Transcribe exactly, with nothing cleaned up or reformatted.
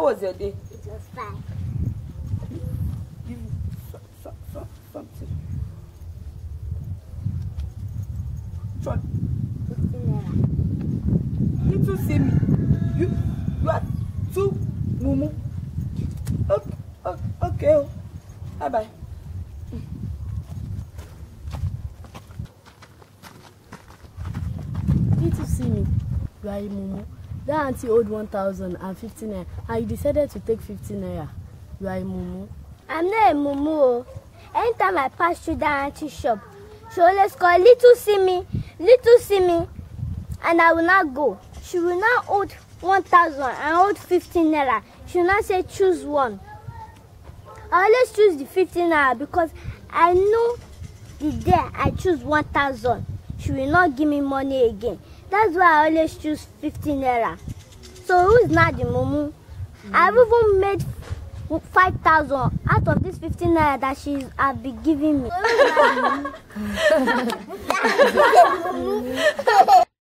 How was your day? It was fine. Give me so, so, so, something. John. fifteen naira. You too see me. You, you are too mumu. Okay, okay, okay. Bye bye. You too see me. You are a mumu. That auntie owed one thousand and fifty naira, and you decided to take fifteen naira. You are a mumu. I'm not a mumu. Anytime I pass through that auntie shop, she always call little see me, little see me, and I will not go. She will not hold one thousand and hold fifteen naira. She will not say choose one. I always choose the fifteen naira because I know the day I choose one thousand, she will not give me money again. That's why I always choose fifteen naira. So who's not the mumu? Mm. I've even made five thousand out of this fifteen naira that she has been giving me.